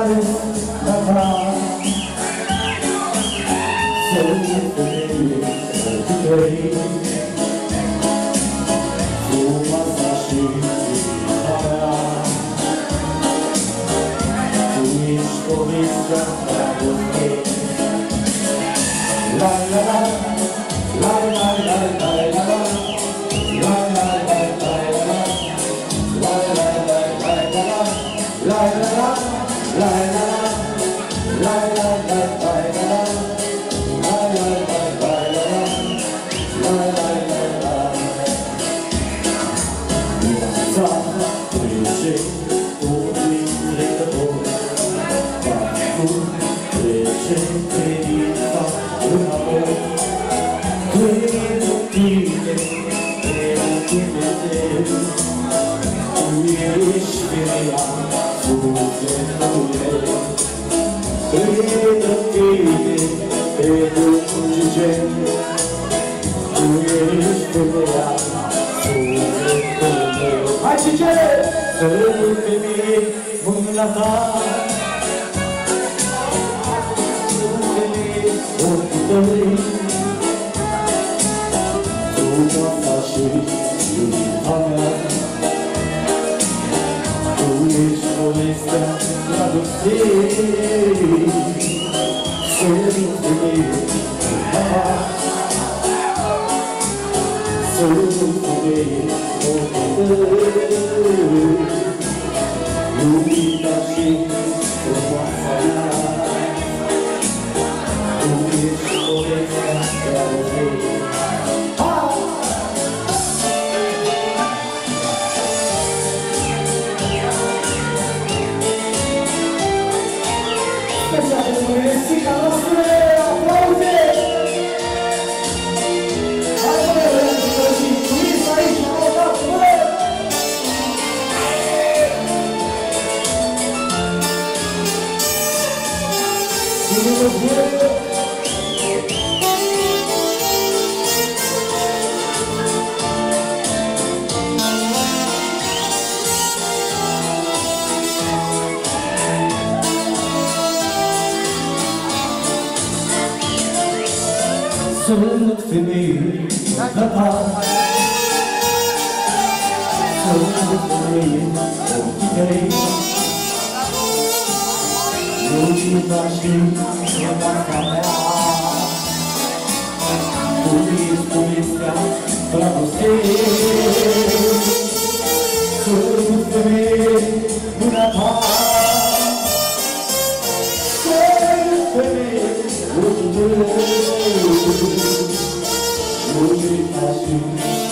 Hai și cere! Să nu te mie mâna ta, să nu te mie ochii tăi, frumoasa și iubita mea. Tu ești povestea dragostei, să nu te mie mâna ta, să nu te mie ochii tăi, iubita și frumoasa mea. Tu ești povestea dragostei. Merecica noastră, aplauze! Hai bă, și Luis aici, aplaudați, bă! Sunt femei ca ta, sunt femei ochii tăi, iubita și frumoasa mea. Tu ești povestea dragostei, sunt femei mâna ta, sunt femei ochii tăi, iubita și